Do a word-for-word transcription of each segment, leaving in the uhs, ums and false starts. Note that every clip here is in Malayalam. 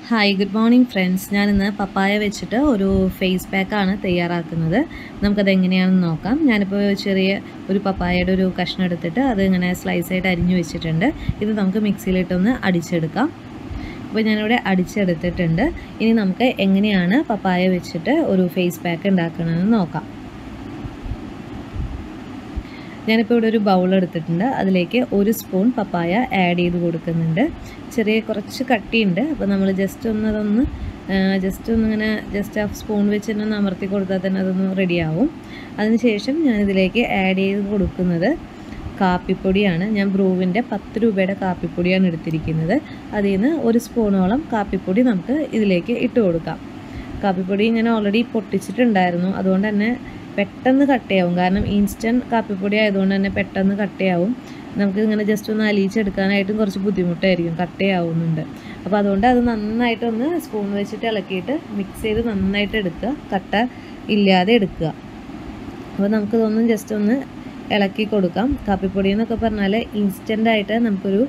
Hi good morning friends. ഞാനിന്ന് പപ്പായ വെച്ചിട്ട് ഒരു ഫേസ് പാക്കാണ് തയ്യാറാക്കുന്നത്. നമുക്കത് എങ്ങനെയാണെന്ന് നോക്കാം. ഞാനിപ്പോൾ ചെറിയ ഒരു പപ്പായയുടെ ഒരു കഷ്ണം എടുത്തിട്ട് അത് ഇങ്ങനെ സ്ലൈസായിട്ട് അരിഞ്ഞു വെച്ചിട്ടുണ്ട്. ഇത് നമുക്ക് മിക്സിയിലിട്ടൊന്ന് അടിച്ചെടുക്കാം. അപ്പോൾ ഞാനിവിടെ അടിച്ചെടുത്തിട്ടുണ്ട്. ഇനി നമുക്ക് എങ്ങനെയാണ് പപ്പായ വെച്ചിട്ട് ഒരു ഫേസ് പാക്ക് ഉണ്ടാക്കണമെന്ന് നോക്കാം. ഞാനിപ്പോൾ ഇവിടെ ഒരു ബൗൾ എടുത്തിട്ടുണ്ട്. അതിലേക്ക് ഒരു സ്പൂൺ പപ്പായ ആഡ് ചെയ്ത് കൊടുക്കുന്നുണ്ട്. ചെറിയ കുറച്ച് കട്ടിയുണ്ട്. അപ്പോൾ നമ്മൾ ജസ്റ്റ് ഒന്ന് അതൊന്ന് ജസ്റ്റ് ഒന്നിങ്ങനെ ജസ്റ്റ് ആ സ്പൂൺ വെച്ച് തന്നെ അമർത്തി കൊടുത്താൽ തന്നെ അതൊന്ന് റെഡിയാവും. അതിനുശേഷം ഞാനിതിലേക്ക് ആഡ് ചെയ്ത് കൊടുക്കുന്നത് കാപ്പിപ്പൊടിയാണ്. ഞാൻ ബ്രൂവിൻ്റെ പത്ത് രൂപയുടെ കാപ്പിപ്പൊടിയാണ് എടുത്തിരിക്കുന്നത്. അതിൽ നിന്ന് ഒരു സ്പൂണോളം കാപ്പിപ്പൊടി നമുക്ക് ഇതിലേക്ക് ഇട്ട് കൊടുക്കാം. കാപ്പിപ്പൊടി ഞാൻ ഓൾറെഡി പൊട്ടിച്ചിട്ടുണ്ടായിരുന്നു. അതുകൊണ്ട് തന്നെ പെട്ടെന്ന് കട്ടയാവും. കാരണം ഇൻസ്റ്റൻറ്റ് കാപ്പിപ്പൊടി ആയതുകൊണ്ട് തന്നെ പെട്ടെന്ന് കട്ടയാവും. നമുക്ക് ഇങ്ങനെ ജസ്റ്റ് ഒന്ന് അലിയിച്ചെടുക്കാനായിട്ടും കുറച്ച് ബുദ്ധിമുട്ടായിരിക്കും, കട്ടയാവുന്നുണ്ട്. അപ്പോൾ അതുകൊണ്ട് അത് നന്നായിട്ടൊന്ന് സ്പൂൺ വെച്ചിട്ട് ഇളക്കിയിട്ട് മിക്സ് ചെയ്ത് നന്നായിട്ട് എടുക്കുക, കട്ട ഇല്ലാതെ എടുക്കുക. അപ്പോൾ നമുക്കിതൊന്നും ജസ്റ്റ് ഒന്ന് ഇളക്കി കൊടുക്കാം. കാപ്പിപ്പൊടി എന്നൊക്കെ പറഞ്ഞാൽ ഇൻസ്റ്റൻ്റായിട്ട് നമുക്കൊരു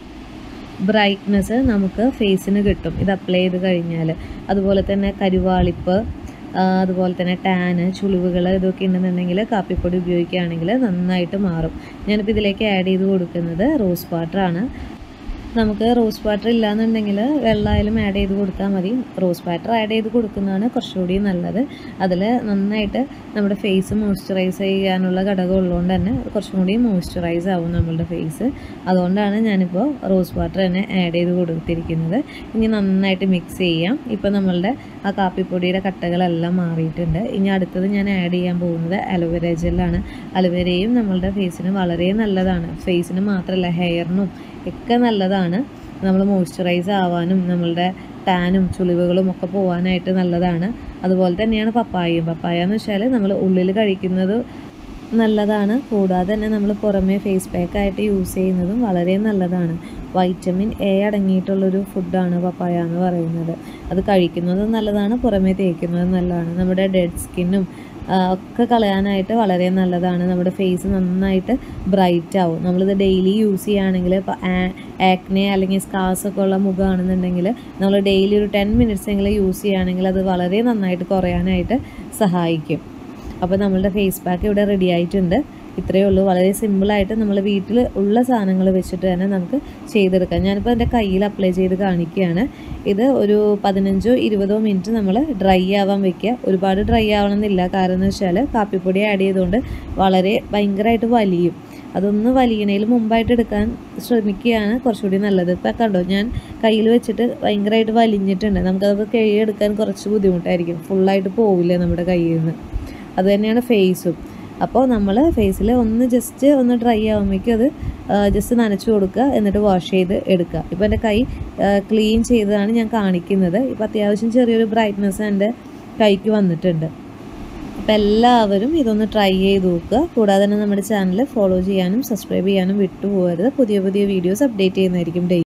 ബ്രൈറ്റ്നെസ് നമുക്ക് ഫേസിന് കിട്ടും ഇത് അപ്ലൈ ചെയ്ത് കഴിഞ്ഞാൽ. അതുപോലെ തന്നെ കരുവാളിപ്പ്, അതുപോലെ തന്നെ ടാന്, ചുളിവുകൾ ഇതൊക്കെ ഉണ്ടെന്നുണ്ടെങ്കിൽ കാപ്പിപ്പൊടി ഉപയോഗിക്കുകയാണെങ്കിൽ നന്നായിട്ട് മാറും. ഞാനിപ്പോൾ ഇതിലേക്ക് ആഡ് ചെയ്ത് കൊടുക്കുന്നത് റോസ് വാട്ടറാണ്. നമുക്ക് റോസ് വാട്ടർ ഇല്ലയെന്നുണ്ടെങ്കിൽ വെള്ളമായാലും ആഡ് ചെയ്ത് കൊടുത്താൽ മതി. റോസ് വാട്ടർ ആഡ് ചെയ്ത് കൊടുക്കുന്നതാണ് കുറച്ചുകൂടി നല്ലത്. അതിൽ നന്നായിട്ട് നമ്മുടെ ഫേസ് മോയ്സ്ചറൈസ് ചെയ്യാനുള്ള ഘടകം ഉള്ളതുകൊണ്ട് തന്നെ കുറച്ചും കൂടി മോയ്സ്ചറൈസ് ആവും നമ്മളുടെ ഫേസ്. അതുകൊണ്ടാണ് ഞാനിപ്പോൾ റോസ് വാട്ടർ തന്നെ ആഡ് ചെയ്ത് കൊടുത്തിരിക്കുന്നത്. ഇനി നന്നായിട്ട് മിക്സ് ചെയ്യാം. ഇപ്പോൾ നമ്മളുടെ ആ കാപ്പിപ്പൊടിയുടെ കട്ടകളെല്ലാം മാറിയിട്ടുണ്ട്. ഇനി അടുത്തത് ഞാൻ ആഡ് ചെയ്യാൻ പോകുന്നത് അലോവേര ജെല്ലാണ്. അലോവേരയും നമ്മളുടെ ഫേസിന് വളരെ നല്ലതാണ്. ഫേസിന് മാത്രമല്ല ഹെയറിനും ഒക്കെ നല്ലതാണ്. നമ്മൾ മോയ്സ്ചറൈസ് ആവാനും നമ്മളുടെ ടാനും ചുളിവുകളും ഒക്കെ പോകാനായിട്ട് നല്ലതാണ്. അതുപോലെ തന്നെയാണ് പപ്പായയും. പപ്പായ എന്ന് വെച്ചാൽ നമ്മൾ ഉള്ളിൽ കഴിക്കുന്നത് നല്ലതാണ്. കൂടാതെ തന്നെ നമ്മൾ പുറമേ ഫേസ് പാക്കായിട്ട് യൂസ് ചെയ്യുന്നതും വളരെ നല്ലതാണ്. വൈറ്റമിൻ എ അടങ്ങിയിട്ടുള്ളൊരു ഫുഡാണ് പപ്പായ എന്ന് പറയുന്നത്. അത് കഴിക്കുന്നതും നല്ലതാണ്, പുറമേ തേക്കുന്നതും നല്ലതാണ്. നമ്മുടെ ഡെഡ് സ്കിന്നും ഒക്കെ കളയാനായിട്ട് വളരെ നല്ലതാണ്. നമ്മുടെ ഫേസ് നന്നായിട്ട് ബ്രൈറ്റ് ആവും. നമ്മളിത് ഡെയിലി യൂസ് ചെയ്യുകയാണെങ്കിൽ ഇപ്പോൾ ആക്നെ അല്ലെങ്കിൽ സ്കാർസൊക്കെ ഉള്ള മുഖമാണെന്നുണ്ടെങ്കിൽ നമ്മൾ ഡെയിലി ഒരു ടെൻ മിനിറ്റ്സ് എങ്കിലും യൂസ് ചെയ്യുകയാണെങ്കിൽ അത് വളരെ നന്നായിട്ട് കുറയാനായിട്ട് സഹായിക്കും. അപ്പോൾ നമ്മളുടെ ഫേസ് പാക്ക് ഇവിടെ റെഡി ആയിട്ടുണ്ട്. ഇത്രയേ ഉള്ളൂ. വളരെ സിമ്പിളായിട്ട് നമ്മൾ വീട്ടിൽ ഉള്ള സാധനങ്ങൾ വെച്ചിട്ട് തന്നെ നമുക്ക് ചെയ്തെടുക്കാം. ഞാനിപ്പോൾ എൻ്റെ കയ്യിൽ അപ്ലൈ ചെയ്ത് കാണിക്കുകയാണ്. ഇത് ഒരു പതിനഞ്ചോ ഇരുപതോ മിനിറ്റ് നമ്മൾ ഡ്രൈ ആവാൻ വെക്കുക. ഒരുപാട് ഡ്രൈ ആവണമെന്നില്ല. കാരണം എന്ന് വെച്ചാൽ കാപ്പിപ്പൊടി ആഡ് ചെയ്തുകൊണ്ട് വളരെ ഭയങ്കരമായിട്ട് വലിയും. അതൊന്ന് വലിയണേൽ മുമ്പായിട്ട് എടുക്കാൻ ശ്രമിക്കുകയാണ് കുറച്ചുകൂടി നല്ലത്. ഇപ്പം കണ്ടോ, ഞാൻ കയ്യിൽ വെച്ചിട്ട് ഭയങ്കരമായിട്ട് വലിഞ്ഞിട്ടുണ്ട്. നമുക്കത് കഴുകിയെടുക്കാൻ കുറച്ച് ബുദ്ധിമുട്ടായിരിക്കും. ഫുള്ളായിട്ട് പോവില്ല നമ്മുടെ കയ്യിൽ നിന്ന്. അത് തന്നെയാണ് ഫേസും. അപ്പോൾ നമ്മൾ ഫേസിൽ ഒന്ന് ജസ്റ്റ് ഒന്ന് ഡ്രൈ ആകുമ്പോഴേക്കും അത് ജസ്റ്റ് നനച്ച് കൊടുക്കുക, എന്നിട്ട് വാഷ് ചെയ്ത് എടുക്കുക. ഇപ്പോൾ എൻ്റെ കൈ ക്ലീൻ ചെയ്തതാണ് ഞാൻ കാണിക്കുന്നത്. ഇപ്പോൾ അത്യാവശ്യം ചെറിയൊരു ബ്രൈറ്റ്നെസ് എൻ്റെ കൈക്ക് വന്നിട്ടുണ്ട്. അപ്പോൾ എല്ലാവരും ഇതൊന്ന് ട്രൈ ചെയ്ത് നോക്കുക. കൂടാതെ തന്നെ നമ്മുടെ ചാനൽ ഫോളോ ചെയ്യാനും സബ്സ്ക്രൈബ് ചെയ്യാനും വിട്ടുപോകരുത്. പുതിയ പുതിയ വീഡിയോസ് അപ്ഡേറ്റ് ചെയ്യുന്നതായിരിക്കും ഡെയിലി.